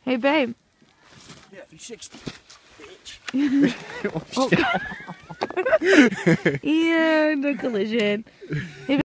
Hey, babe. Yeah, if you're 60, bitch. Oh, and a collision. Hey,